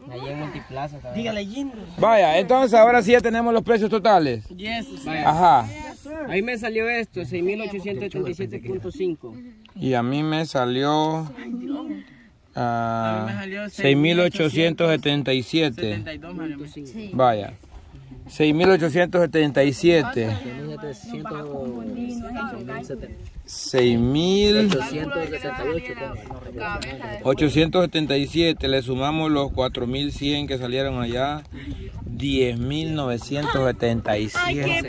Ahí en Multiplaza. Dígale, Jim. Vaya, entonces ahora sí ya tenemos los precios totales. Yes. Ajá. Ahí me salió esto, 6.877.5. Y a mí me salió... A mí me salió 6.877. Vaya. 6.877. 6.877. Le sumamos los 4.100 que salieron allá. 10.977.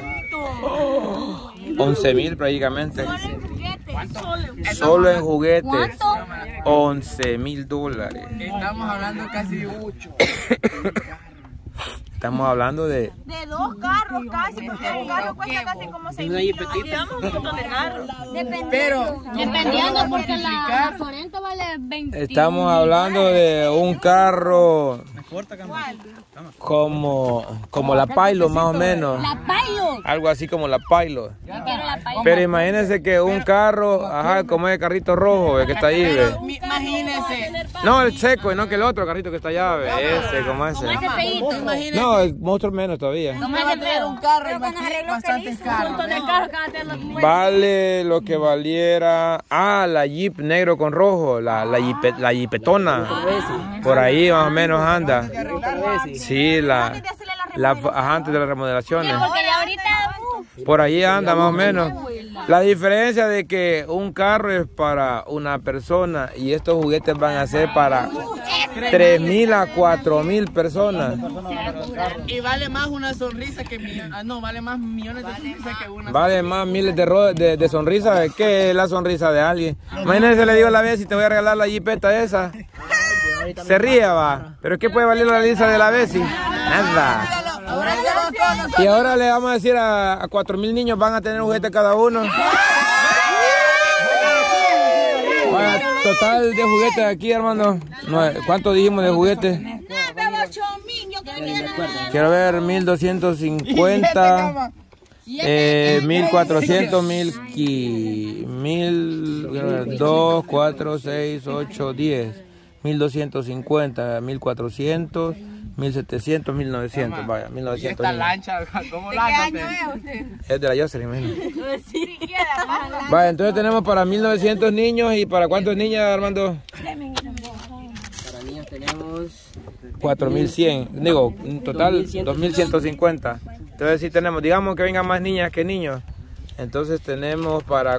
11.000 prácticamente. Solo en juguetes. 11.000 dólares. Estamos hablando casi de 8. Estamos hablando de... De 2 carros casi, porque un carro cuesta casi como 6.000. Digamos un montón de carros. Pero, dependiendo porque la Sorento vale 20. Estamos hablando de un carro como la Pilot más o menos. La Pilot. Algo así como la Pilot. Yo quiero la Pilot. Pero imagínense que un carro, ajá, como el carrito rojo el que está ahí, ve. imagínese. No, el seco, y no que el otro carrito que está allá, ve. Ese, como ese. Ese feíto. No, el monstruo menos todavía. ¿Cómo es tener un carro? Imagínese bastante caro. Vale lo que valiera. Ah, la Jeep negro con rojo, la Jeepetona. Por ahí más o menos anda. Sí, ajá, antes de las remodelaciones. Porque ya ahorita, Por ahí anda más o menos. La diferencia de que un carro es para una persona y estos juguetes van a ser para 3.000 a 4.000 personas. Y vale más una sonrisa que millones. No, vale más millones de sonrisas que una. Vale más miles de sonrisas que la sonrisa de alguien. Imagínense, le digo a la vez si te voy a regalar la jipeta esa. Se ríe, va. Pero ¿qué puede valer la risa de la Bessie? Nada. Y ahora le vamos a decir a 4.000 niños van a tener un juguete cada uno. Vaya, total de juguetes aquí, hermano. ¿Cuánto dijimos de juguetes? Quiero ver 1.250. 1.400, 1.000, 2, 4, 6, 8, 10. 1.250, 1.400, 1.700, 1.900, vaya, 1.900. Esta lancha, ¿cómo lancha usted? Es de la Jocelyn, imagino. Vaya, entonces tenemos para 1.900 niños y para ¿cuántos niñas, Armando? Para niños tenemos 4.100, digo, en total 2.150. Entonces sí tenemos, digamos que vengan más niñas que niños. Entonces tenemos para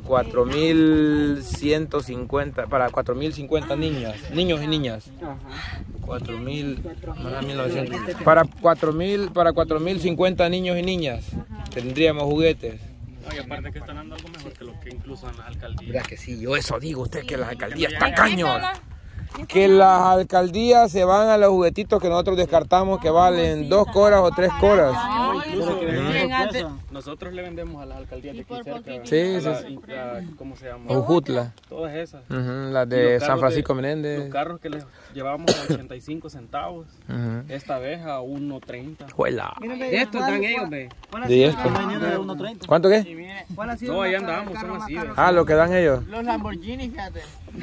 4.150, para 4.050 niños y niñas. 4.000, 1.900. Para 4.050 niños y niñas tendríamos juguetes. Y aparte que están dando algo mejor que lo que incluso en las alcaldías. Mira que sí, yo eso digo usted, que las alcaldías tacaños. Que las alcaldías se van a los juguetitos que nosotros descartamos que valen 2 coras o 3 coras. Nosotros le vendemos a las alcaldías de aquí cerca. Sí. ¿Cómo se llama? Ujutla. Todas esas. Las de San Francisco Menéndez. Los carros que les llevábamos a 85 centavos. Esta vez a 1.30. Juela. De estos dan ellos, ve. De esto. ¿Cuánto qué? No, ahí andamos, son así. Ah, lo que dan ellos. Los Lamborghini, fíjate.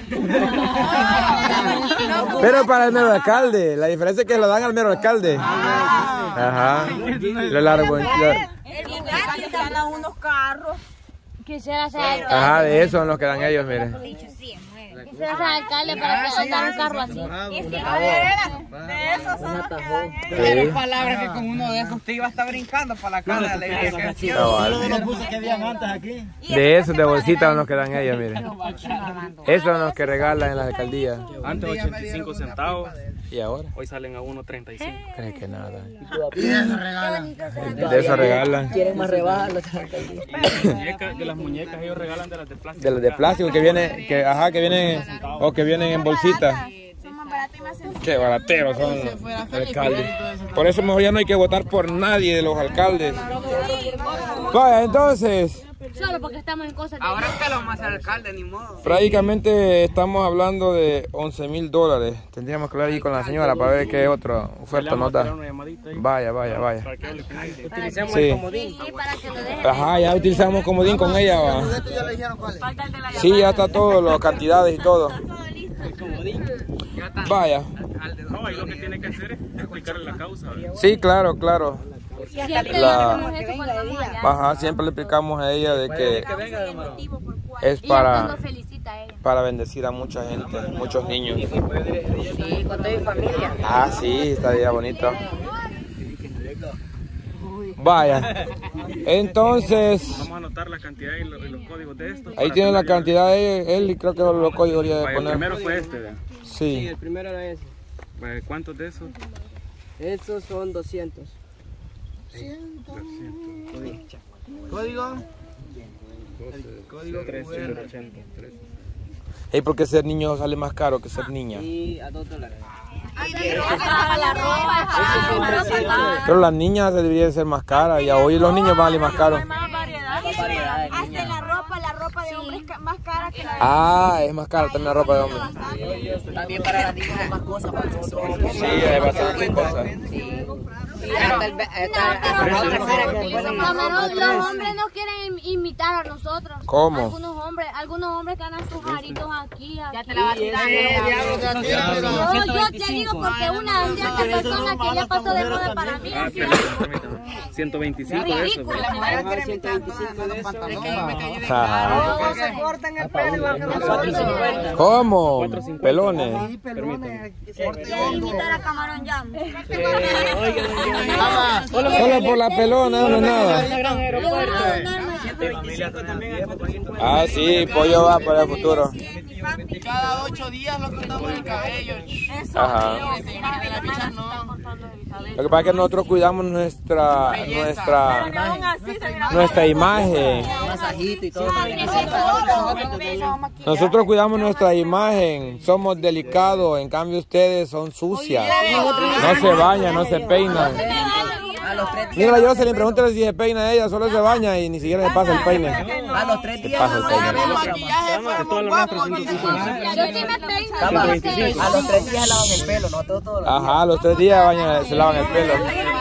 Pero para el mero alcalde, la diferencia es que lo dan al mero alcalde. Ajá. Lo largo. El lugar que están a unos carros. quisiera ser alcalde. Ajá, de eso son los que dan ellos, miren. Quisiera ser alcalde para que soltar un carro así. Y si de esos son los que dan ellos. Pero palabras que con uno de esos te iba a estar brincando para la cara de la iglesia. De esos de bolsita son los que dan ellos, miren. Esos son los que regalan en las alcaldías. Antes 85 centavos. ¿Y ahora? Hoy salen a 1.35. ¿Crees que nada? Y de eso regalan. De eso regalan. Quieren más rebajas los De las muñecas ellos regalan de las de plástico. De las de plástico que vienen, que vienen, o que vienen en bolsita. Qué barateros son los alcaldes. Por eso mejor ya no hay que votar por nadie de los alcaldes. Vaya, entonces. Solo porque estamos en cosas de... Ahora usted lo más alcalde, ni modo. Prácticamente estamos hablando de $11,000. Tendríamos que hablar ahí con la señora para ver qué otra oferta nos da. Vaya. Utilicemos Sí. el comodín. Sí, para que lo dejen. Ajá, ya utilizamos comodín con ella. Va. Sí, ya está todo, las cantidades y todo. Vaya. No, ahí lo que tiene que hacer es explicarle la causa. Sí, claro, claro. Siempre le hacemos eso cuando vamos allá. Ajá, siempre le explicamos a ella de que es Y ella nos felicita a ella. para bendecir a mucha gente, muchos niños. Sí, con toda mi familia. Ah, sí, estaría bonito. Vaya. Entonces, Vamos a anotar la cantidad y los códigos de esto. ahí tiene la cantidad de él y creo que los códigos debería de El poner. primero fue este, ¿verdad? Sí, Sí. el primero era ese. ¿Cuántos de esos? Estos son 200. ¿Código? Código 380. ¿Y por qué ser niño sale más caro que ser niña? Y a $2. La ropa. Pero las niñas deberían ser más caras y hoy los niños valen más caros. Más variedad. Hasta la ropa de hombre es más cara que la Ah, es más cara también la ropa de hombre. También para las niñas hay más cosas para nosotros. Sí, hay bastantes cosas. Camarón, los hombres no quieren imitar a nosotros. ¿Cómo? Algunos hombres ganan sus jaritos aquí. Ya te la vas a tirar. Yo te digo porque una cierta persona que ya pasó de moda para mí. Ah, permítame. 125 de esos. ¿verdad? Ajá, 125 de eso. Ajá. Se cortan el pelo igual que nosotros. ¿Cómo? Pelones. Imitar a Camarón Jam. Solo por la pelona, no nada. Ah, sí, pollo va para el futuro. Cada 8 días lo cortamos el cabello. Ajá. Lo que pasa es que nosotros cuidamos nuestra imagen. Masajito y todo. Nosotros cuidamos nuestra imagen, somos delicados, en cambio ustedes son sucias. No se bañan, no se peinan. A los 3 días. Mira, yo se le pregunto si se peina ella, solo se baña y ni siquiera se pasa el peine. A los 3 días. Pasa el peine. Maquillaje fuéramos guapos. Yo sí me peino. A los 3 días lavan el pelo, no todo. Ajá, a los 3 días se lavan el pelo.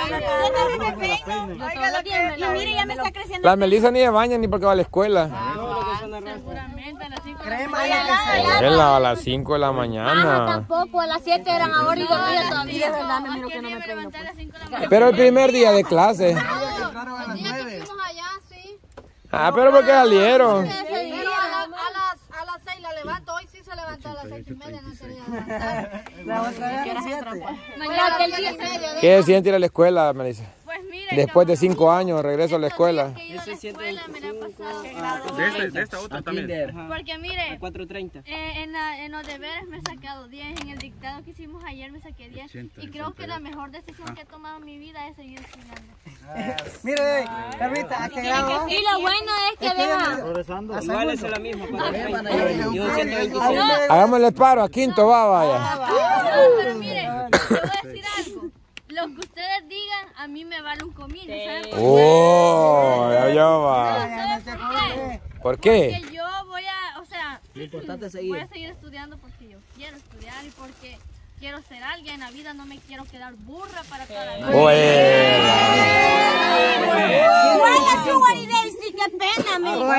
Y mire, ya me está creciendo. La Melissa ni se baña ni porque va a la escuela. Seguramente a las 5 Él a las 5 de la Ah, mañana. tampoco, a las 7 eran ahora y dormía todavía. Me levanté a las 5 de la mañana. Pero el primer día de clase. El día que fuimos allá, sí. Ah, pero ¿por qué salieron? Ese día, a las 6 la levanto. Hoy sí se levantó a las 6:30, no quería levantar. La otra vez a las 7. Mañana que el día se ¿Qué se siente ir a la escuela, Melissa? Pues mire, Después de 5 años regreso a la escuela. que yo a la escuela me la he pasado. De esta otra también. Porque mire, 4:30. en los deberes me he sacado 10, en el dictado que hicimos ayer me saqué 10. Y creo que la mejor decisión que he tomado en mi vida es seguir estudiando. Mire, Carlita, ¿a qué grado? Y lo bueno es que vean. Igual es la misma. Yo 125. Hagámosle paro, a quinto va, vaya. Pero mire, te voy a decir algo. Lo que ustedes digan, a mí me vale un comino, ¿saben? Oh, ya va. ¿Sabes por qué? ¿Por qué? Porque yo voy a, o sea, Lo importante es voy seguir. a seguir estudiando porque yo quiero estudiar y porque quiero ser alguien en la vida, no me quiero quedar burra para cada vez. Juega su Daisy, qué pena,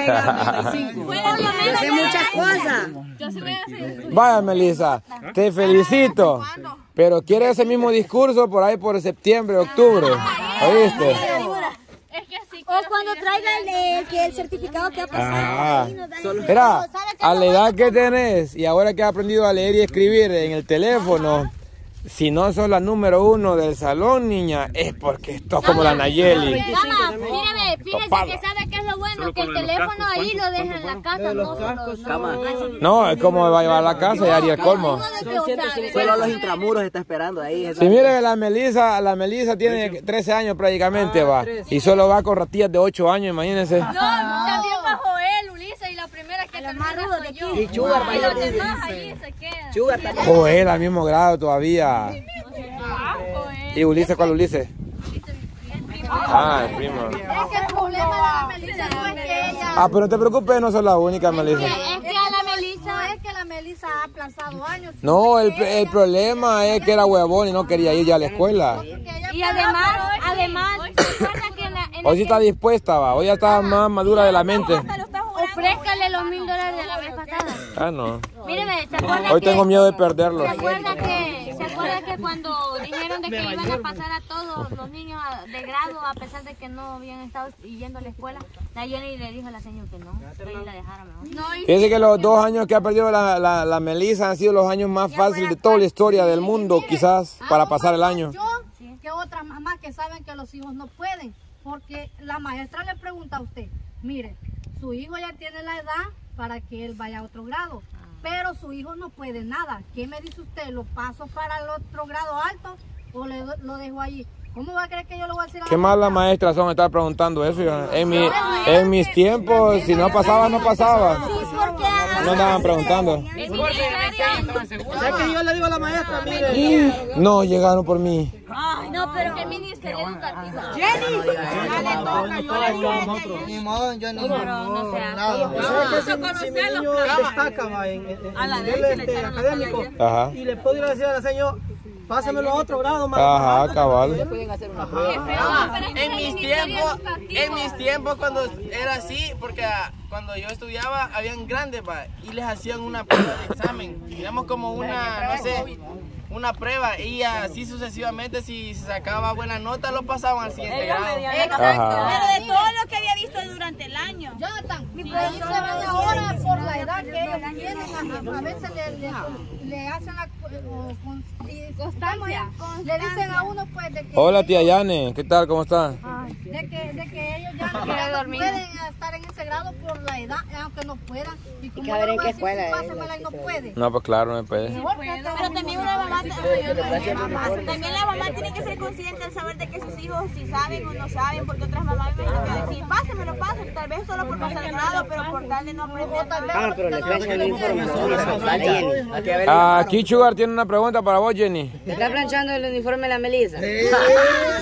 me. Hace muchas cosas. Yo sí voy a seguir estudiando. Vaya, Melissa, te felicito. Pero quiere ese mismo discurso por ahí por septiembre, octubre. ¿Oíste? Es que sí. O cuando traiga el certificado que ha Ah, mira, a la edad que tenés y ahora que has aprendido a leer y escribir en el teléfono, si no sos la número 1 del salón, niña, es porque estás como la Nayeli. Mamá, míreme, fíjese que sabe que es lo bueno, que el teléfono ahí lo deja en la casa, no solo. No, es como va a llevar a la casa y haría el colmo. Solo los intramuros está esperando ahí. Si mire, la Melissa tiene 13 años prácticamente, va. Y solo va con ratillas de 8 años, imagínense. No, también bajo él, Ulises, y la primera que termina soy yo. Y Sugar, Y los demás ahí se quedan. Sugar también. Joder, al mismo grado todavía. Joder. ¿Y Ulises cuál Ulises? Ah, el primo. Es que el problema de la Melissa no es que ella... Ah, pero no te preocupes, no sos la única, Melissa. Es que a la Melissa, es que la Melissa ha aplazado años. No, el problema es que era huevón y no quería ir ya a la escuela. Y además, recuerda que Hoy sí está dispuesta, va. Hoy ya está más madura de la mente. ofrézcale los $1000 de la vez pasada. Ah, no. Míreme, ¿se acuerda Hoy que... tengo miedo de perderlos. ¿Se acuerda que cuando dijeron de que iban a pasar a todos los niños de grado, a pesar de que no habían estado yendo a la escuela, la Jenny le dijo a la señora que no, que ahí la dejara mejor. Fíjense que los 2 años que ha perdido la Melissa han sido los años más fáciles de toda la historia del mundo, quizás, para pasar el año. Que otras mamás que saben que los hijos no pueden, porque la maestra le pregunta a usted, mire, su hijo ya tiene la edad para que él vaya a otro grado, pero su hijo no puede nada. ¿Qué me dice usted? ¿Lo paso para el otro grado alto o lo dejo allí? ¿Cómo va a creer que yo le voy a decir a la Qué malas maestras son estar preguntando eso. En mis tiempos, si no pasaba, no pasaba. No andaban preguntando. ¿Sabes que yo le digo a la maestra? Mire. No, llegaron por mí. Ay, no, pero que ministerio educativo. Jenny, ni modo, yo no Si mi niño destaca en nivel académico y le puedo ir a decir a la señora, pásamelo a otro grado más. Ajá, cabal. Pueden hacer una prueba. En mis tiempos cuando era así, porque cuando yo estudiaba habían grandes y les hacían una prueba de examen, digamos como una, no sé, una prueba, y así sucesivamente, si se sacaba buena nota lo pasaban al siguiente grado. Exacto, pero de todo lo que había visto durante el año. Jonathan, mi profesor se van ahora por la edad que ellos tienen, a veces le hacen la constancia, le dicen a uno pues de que... Hola tía Yane, ¿qué tal? ¿Cómo estás? De que ellos ya no pueden estar en ese grado por la edad, aunque no puedan. Y como que ver en qué escuela y no puede. No, pues claro, no puede. Pero también una mamá, también la mamá tiene que ser consciente al saber de que sus hijos si saben o no saben, porque otras mamás me imagino que decir, pásenmelo, tal vez solo por pasar el grado, pero por tal de no aprender. Pero le planchan la información. Aquí Sugar tiene una pregunta para vos, Jenny. ¿Le está planchando el uniforme a la Melissa?